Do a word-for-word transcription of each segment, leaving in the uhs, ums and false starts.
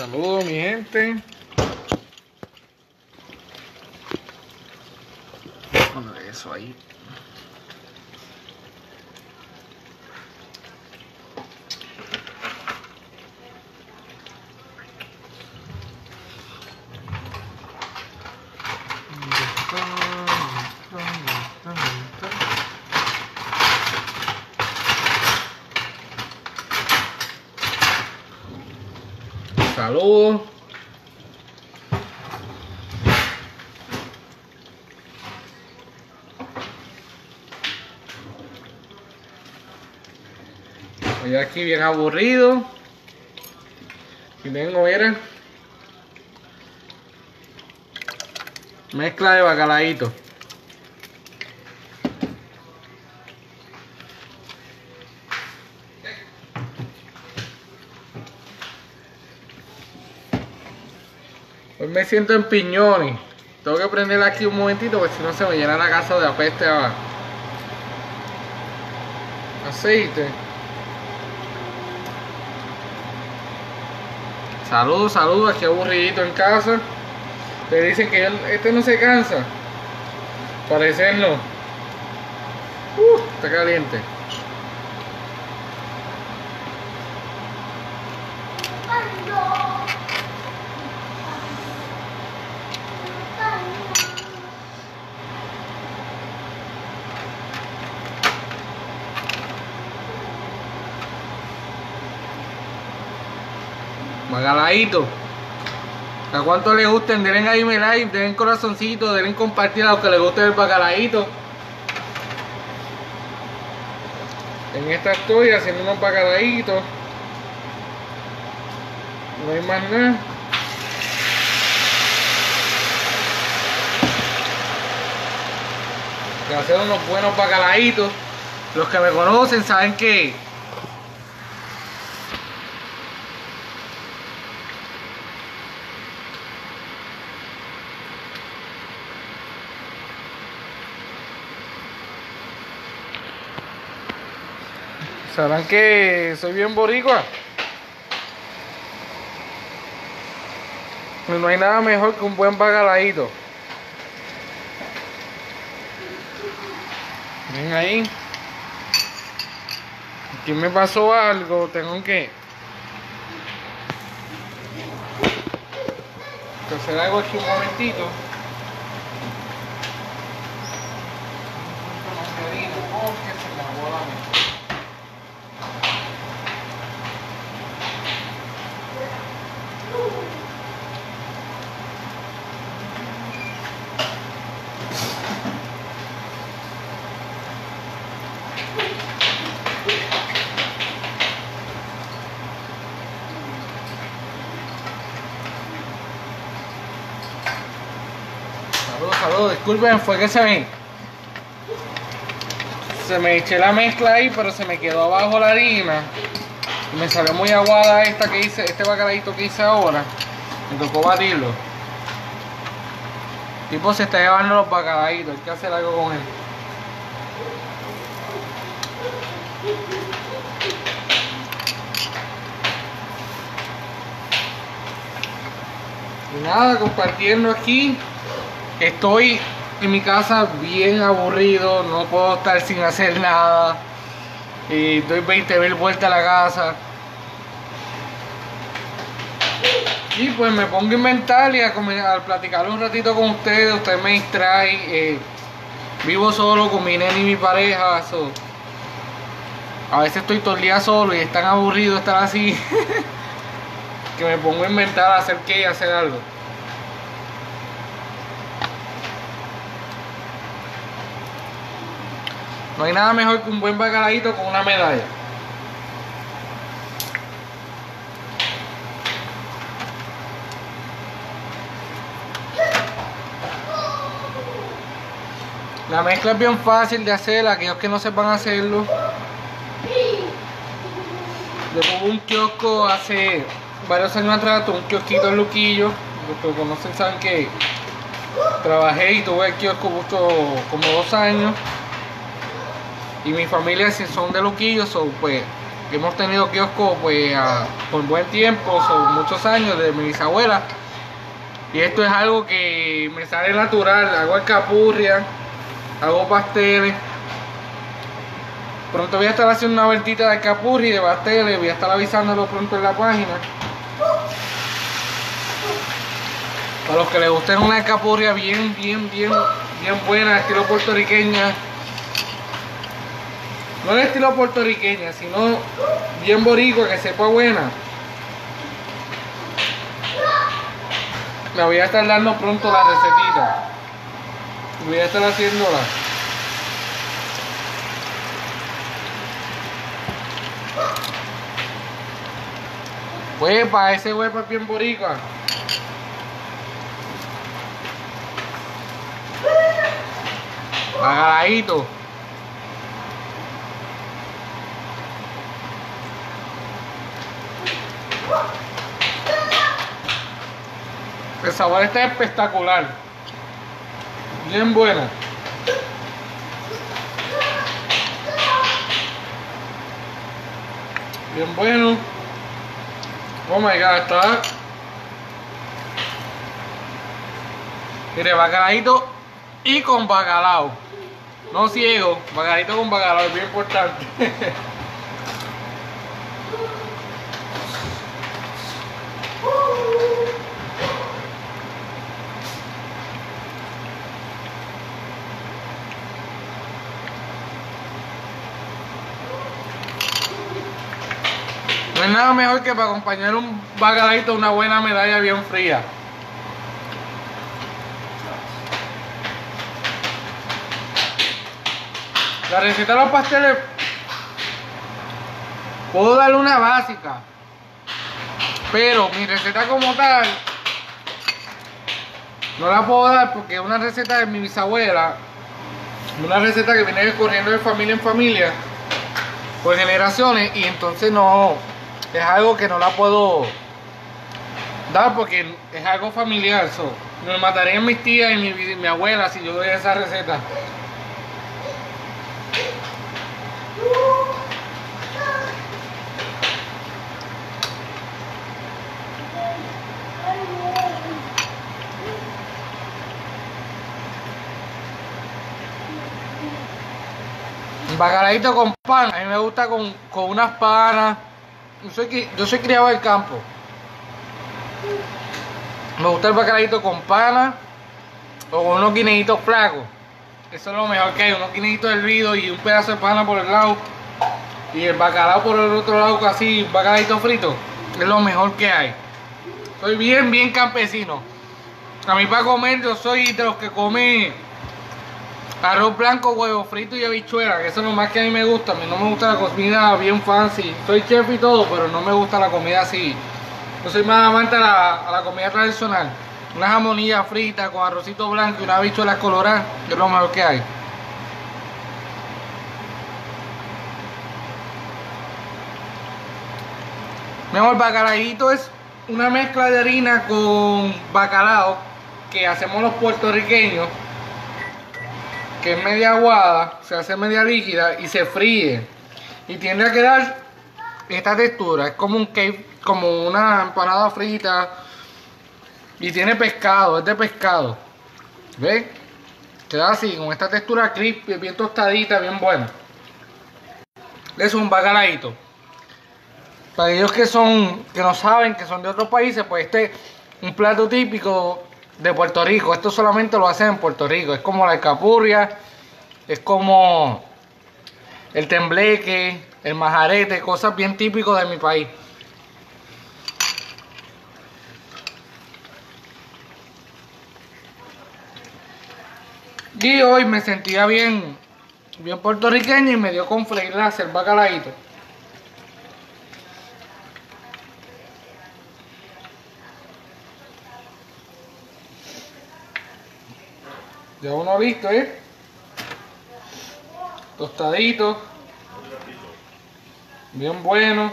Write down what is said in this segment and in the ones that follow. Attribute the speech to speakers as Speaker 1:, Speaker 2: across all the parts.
Speaker 1: Saludos, mi gente. Bueno, eso ahí. Saludos. Estoy aquí bien aburrido. Y tengo, miren, mezcla de bacalaíto. Hoy me siento en piñones. Tengo que prender aquí un momentito porque si no se me llena la casa de apeste a aceite. Saludos, saludos, aquí aburridito en casa. Te dicen que él, este no se cansa. Parece no. Uh, está caliente. Bacalaíto. ¿A cuánto les gusten? Denle ahí mi like, denle corazoncito, denle compartir a los que les guste el bacalaíto. En esta estoy haciendo unos bacalaitos. No hay más nada. Voy a hacer unos buenos bacalaitos. Los que me conocen saben que sabrán que soy bien boricua. No hay nada mejor que un buen bacalaíto. Ven ahí. Aquí me pasó algo, tengo que hacer algo aquí un momentito. Saludos, saludos, disculpen, fue que se me se me eché la mezcla ahí, pero se me quedó abajo la harina y me salió muy aguada esta que hice, este bacalaíto que hice ahora. Me tocó batirlo. El tipo se está llevando los bacalaitos, hay que hacer algo con él. Y nada, compartiendo aquí. Estoy en mi casa bien aburrido, no puedo estar sin hacer nada. Y doy veinte mil vueltas a la casa. Y pues me pongo a inventar y a, a platicar un ratito con ustedes. Ustedes me distraen. Eh, vivo solo con mi nene y mi pareja. So. A veces estoy todo el día solo y es tan aburrido estar así que me pongo a inventar, a hacer qué y hacer algo. No hay nada mejor que un buen bacalaíto con una medalla. La mezcla es bien fácil de hacer, aquellos que no sepan hacerlo. Yo tuve un kiosco hace varios años atrás, tuve un kiosquito en Luquillo. Los que lo conocen saben que trabajé y tuve el kiosco justo como dos años. Y mi familia si son de Luquillo, so, pues que hemos tenido kiosco pues a, por buen tiempo, son muchos años, de mi bisabuela. Y esto es algo que me sale natural. Hago alcapurria, hago pasteles. Pronto voy a estar haciendo una vueltita de alcapurria y de pasteles. Voy a estar avisándolo pronto en la página. Para los que les gusten una alcapurria bien, bien, bien, bien buena, estilo puertorriqueña. No de estilo puertorriqueña, sino bien boricua, que sepa buena. Me voy a estar dando pronto la recetita. Voy a estar haciéndola. Huepa, ese huepa es bien boricua. Agarradito. El sabor está espectacular. Bien buena. Bien bueno. Oh my god, está. Mire, bacalaíto y con bacalao. No ciego, bacalaíto con bacalao, es bien importante. No hay nada mejor que para acompañar un bacalaíto una buena medalla bien fría. La receta de los pasteles puedo darle una básica, pero mi receta como tal no la puedo dar porque es una receta de mi bisabuela, una receta que viene corriendo de familia en familia por generaciones, y entonces no, es algo que no la puedo dar porque es algo familiar. So, me matarían mis tías y mi, mi abuela si yo doy esa receta. Bacalaíto con pan, a mí me gusta con, con unas panas. Yo soy, yo soy criado del campo. Me gusta el bacalaíto con pana o con unos guineitos flacos. Eso es lo mejor que hay, unos guineitos hervidos y un pedazo de pana por el lado y el bacalao por el otro lado, casi un bacalaíto frito. Es lo mejor que hay. Soy bien, bien campesino. A mí para comer yo soy de los que come arroz blanco, huevo frito y habichuela, que eso es lo más que a mí me gusta. A mí no me gusta la comida bien fancy. Soy chef y todo, pero no me gusta la comida así. Yo soy más amante a la, a la comida tradicional. Una jamonilla frita con arrocito blanco y una habichuela colorada, que es lo mejor que hay. Mi amor, el bacalaíto es una mezcla de harina con bacalao que hacemos los puertorriqueños, que es media aguada, se hace media líquida y se fríe y tiende a quedar esta textura. Es como un cake, como una empanada frita, y tiene pescado, es de pescado. ¿Ves? Queda así, con esta textura crispy, bien tostadita, bien buena. Eso es un bacalaíto. Para ellos que son, que no saben, que son de otros países, pues este es un plato típico de Puerto Rico. Esto solamente lo hacen en Puerto Rico. Es como la alcapurria, es como el tembleque, el majarete, cosas bien típicas de mi país. Y hoy me sentía bien, bien puertorriqueño y me dio con freír a hacer bacalaíto. Ya uno listo, ¿eh? Tostadito. Bien bueno.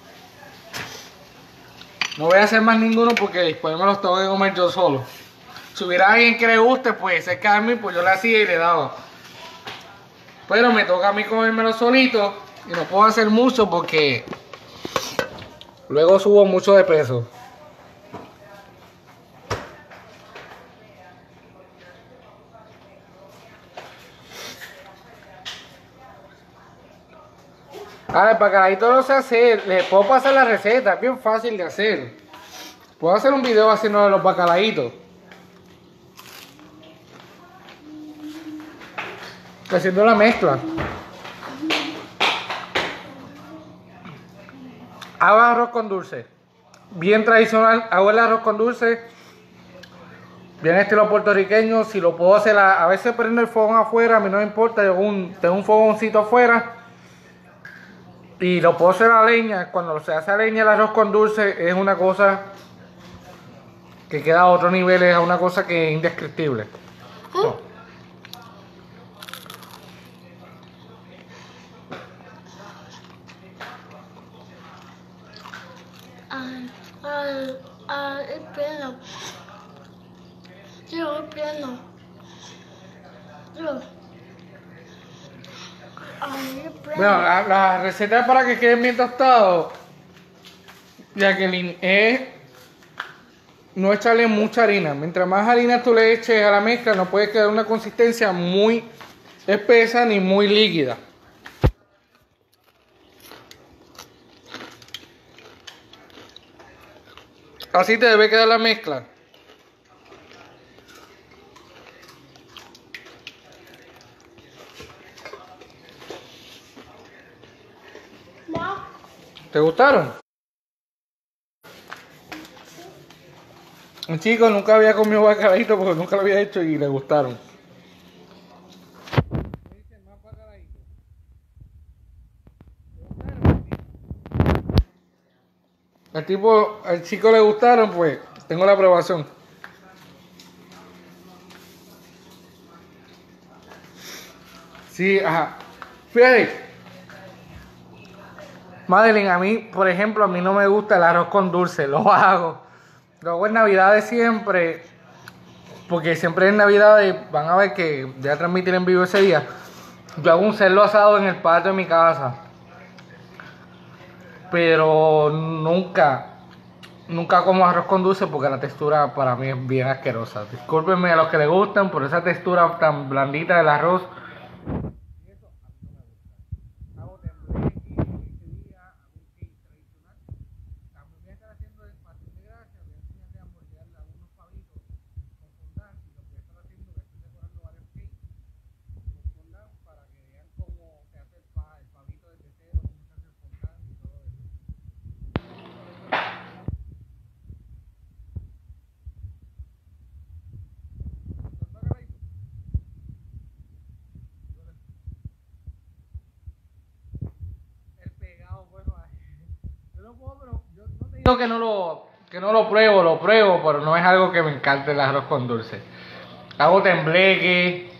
Speaker 1: No voy a hacer más ninguno porque después me los tengo que comer yo solo. Si hubiera alguien que le guste, pues ese Carmen, pues yo le hacía y le daba. Pero me toca a mí comérmelo solito Y no puedo hacer mucho porque luego subo mucho de peso. Ah, el bacalaíto lo sé hacer. Le puedo pasar la receta, es bien fácil de hacer. Puedo hacer un video haciendo de los bacalaitos. Haciendo la mezcla. Hago arroz con dulce. Bien tradicional. Hago el arroz con dulce. Bien estilo puertorriqueño. Si lo puedo hacer, a, a veces prendo el fogón afuera. A mí no me importa. Tengo un, tengo un fogoncito afuera. Y lo puedo hacer a leña. Cuando se hace a leña el arroz con dulce es una cosa que queda a otro nivel. Es una cosa que es indescriptible. So.
Speaker 2: Ay, ay, ay, es pleno. Yo, es pleno. Yo. Ay, es pleno.
Speaker 1: Bueno, la, la receta para que queden bien tostados, Jacqueline, es no echarle mucha harina. Mientras más harina tú le eches a la mezcla, no puede quedar una consistencia muy espesa ni muy líquida. Así te debe quedar la mezcla.
Speaker 2: Ma.
Speaker 1: ¿Te gustaron? Un chico nunca había comido bacalaíto porque nunca lo había hecho y le gustaron. Al tipo, al chico le gustaron, pues tengo la aprobación. Sí, ajá. Fíjate, Madeline, a mí, por ejemplo, a mí no me gusta el arroz con dulce, lo hago. Lo hago en Navidades siempre, porque siempre en Navidades van a ver que voy a transmitir en vivo ese día. Yo hago un cerdo asado en el patio de mi casa. Pero nunca, nunca como arroz con dulce porque la textura para mí es bien asquerosa. Discúlpenme a los que les gustan por esa textura tan blandita del arroz. Digo que no lo que no lo pruebo, lo pruebo, pero no es algo que me encante el arroz con dulce. Hago tembleque,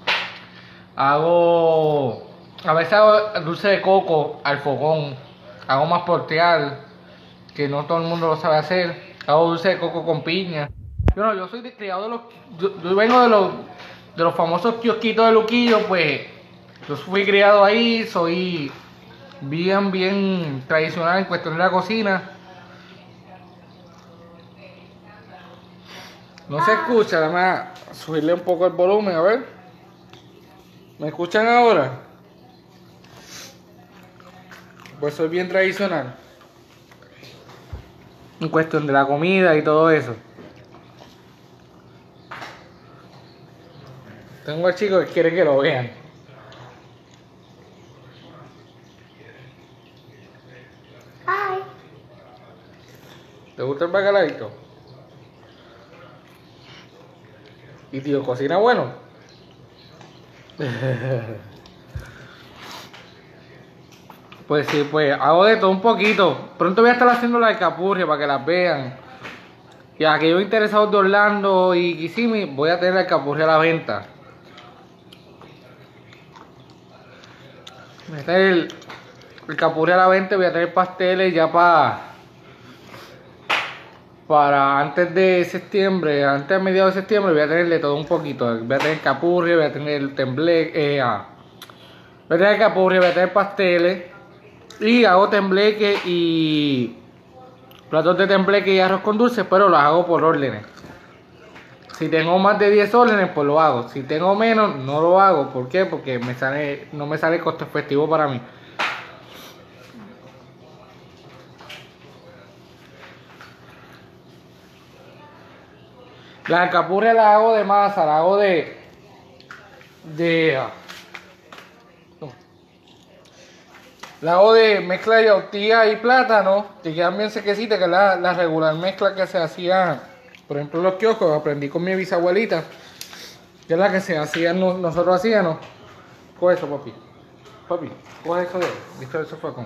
Speaker 1: hago a veces hago dulce de coco al fogón, hago más porteal, que no todo el mundo lo sabe hacer. Hago dulce de coco con piña. Yo no, yo soy de, criado de los yo, yo vengo de los de los famosos kiosquitos de Luquillo, pues yo fui criado ahí, soy bien bien tradicional en cuestión de la cocina. No se escucha, nada más subirle un poco el volumen, a ver. ¿Me escuchan ahora? Pues soy bien tradicional en cuestión de la comida y todo eso. Tengo al chico que quiere que lo vean.
Speaker 2: Ay.
Speaker 1: ¿Te gusta el bacalaíto? ¿Y tío cocina bueno? Pues sí, pues hago de todo un poquito. Pronto voy a estar haciendo la alcapurria para que las vean. Y a aquellos interesados de Orlando y Kissimmee, voy a tener la alcapurria a la venta. Voy a tener el, el capurria a la venta, voy a tener pasteles ya para... Para antes de septiembre, antes de mediados de septiembre, voy a tener de todo un poquito. Voy a tener capurria, voy a tener tembleque, eh, ah. voy a tener capurria, voy a tener pasteles. Y hago tembleque y platos de tembleque y arroz con dulce, pero los hago por órdenes. Si tengo más de diez órdenes, pues lo hago. Si tengo menos, no lo hago. ¿Por qué? Porque me sale, no me sale costo efectivo para mí. Las alcapurrias las hago de masa, las hago de... de... no. La hago de mezcla de yautía y plátano, que quedan bien sequecitas, que es la, la regular mezcla que se hacía, por ejemplo, en los kioscos. Aprendí con mi bisabuelita, que es la que se hacía, nosotros hacíamos. Coge eso, papi. Papi, coge eso de ahí. ¿Viste el sofacón?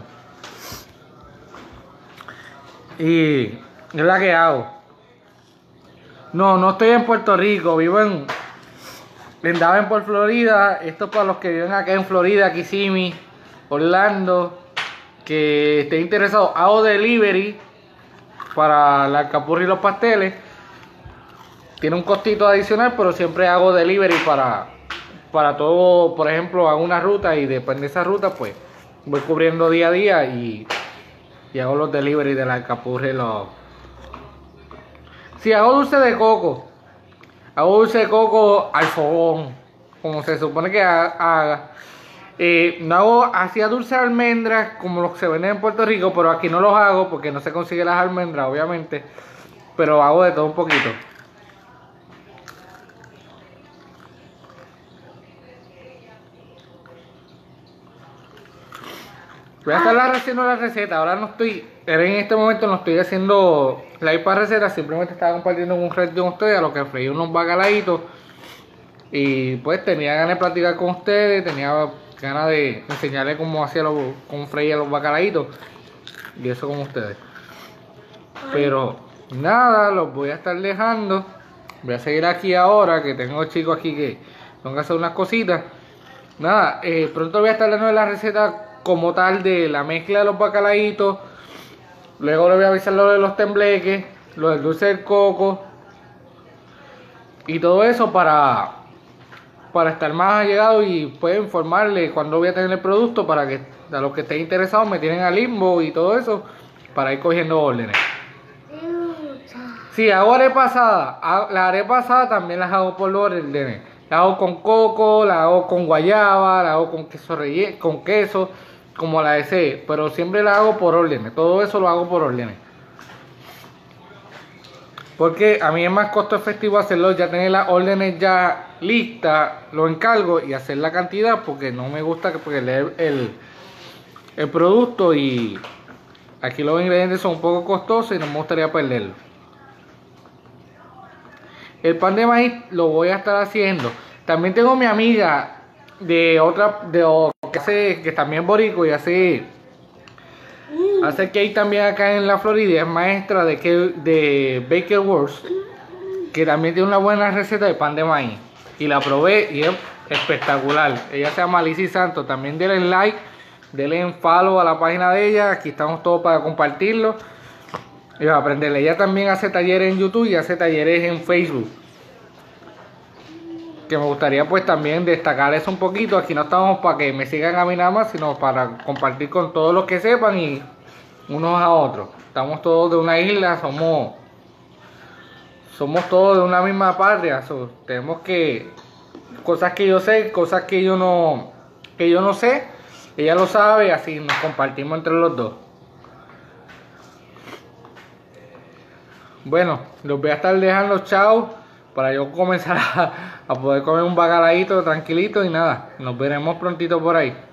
Speaker 1: Y es la que hago. No, no estoy en Puerto Rico, vivo en, en Davenport, Florida. Esto es para los que viven acá en Florida, Kissimmee, Orlando, que esté interesado. Hago delivery para la alcapurria y los pasteles. Tiene un costito adicional, pero siempre hago delivery para, para todo. Por ejemplo, hago una ruta y depende de esa ruta, pues voy cubriendo día a día y, y hago los delivery de la alcapurria y los... Si hago dulce de coco, hago dulce de coco al fogón, como se supone que haga. Eh, no hago hacía dulce de almendras como los que se venden en Puerto Rico, pero aquí no los hago porque no se consiguen las almendras, obviamente. Pero hago de todo un poquito. Voy a estar haciendo la receta, ahora no estoy, en este momento no estoy haciendo live para recetas, simplemente estaba compartiendo un reto con ustedes, a lo que freí unos bacalaitos. Y pues tenía ganas de platicar con ustedes, tenía ganas de enseñarles cómo hacía los, cómo freía los bacalaitos. Y eso con ustedes. Pero nada, los voy a estar dejando. Voy a seguir aquí ahora, que tengo chicos aquí que tengo que hacer unas cositas. Nada, eh, pronto voy a estar dando la receta como tal de la mezcla de los bacalaitos. Luego le voy a avisar lo de los tembleques, lo del dulce del coco y todo eso para para estar más allegado y pues informarle cuando voy a tener el producto, para que a los que estén interesados me tienen al limbo y todo eso, para ir cogiendo órdenes. Si sí, hago arepa asada, la arepa asada también las hago por órdenes. La hago con coco, la hago con guayaba, la hago con queso relleno, con queso, como la desee, pero siempre la hago por órdenes. Todo eso lo hago por órdenes. Porque a mí es más costo efectivo hacerlo, ya tener las órdenes ya listas, lo encargo y hacer la cantidad, porque no me gusta que porque leer el, el producto, y aquí los ingredientes son un poco costosos y no me gustaría perderlo. El pan de maíz lo voy a estar haciendo. También tengo mi amiga de otra, de que hace, que también es boricua y hace, mm. hace cake también acá en la Florida. Es maestra de, de Baker Wars, que también tiene una buena receta de pan de maíz. Y la probé y es espectacular. Ella se llama Lizzy Santos. También denle like, denle en follow a la página de ella. Aquí estamos todos para compartirlo y a aprenderle. Ella también hace talleres en YouTube y hace talleres en Facebook, que me gustaría pues también destacar eso un poquito. Aquí no estamos para que me sigan a mí nada más, sino para compartir con todos los que sepan y unos a otros. Estamos todos de una isla, somos somos todos de una misma patria. So, tenemos que, cosas que yo sé, cosas que yo no que yo no sé, ella lo sabe, así nos compartimos entre los dos. Bueno, los voy a estar dejando, chao, para yo comenzar a, a poder comer un bacalaíto tranquilito y nada, nos veremos prontito por ahí.